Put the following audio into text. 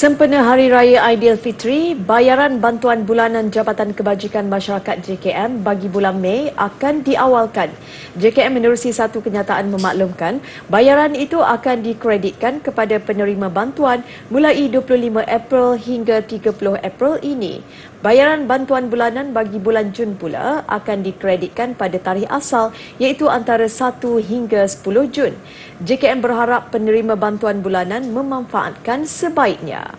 Sempena Hari Raya Aidilfitri, bayaran bantuan bulanan Jabatan Kebajikan Masyarakat JKM bagi bulan Mei akan diawalkan. JKM menerusi satu kenyataan memaklumkan bayaran itu akan dikreditkan kepada penerima bantuan mulai 25 April hingga 30 April ini. Bayaran bantuan bulanan bagi bulan Jun pula akan dikreditkan pada tarikh asal iaitu antara 1 hingga 10 Jun. JKM berharap penerima bantuan bulanan memanfaatkan sebaiknya.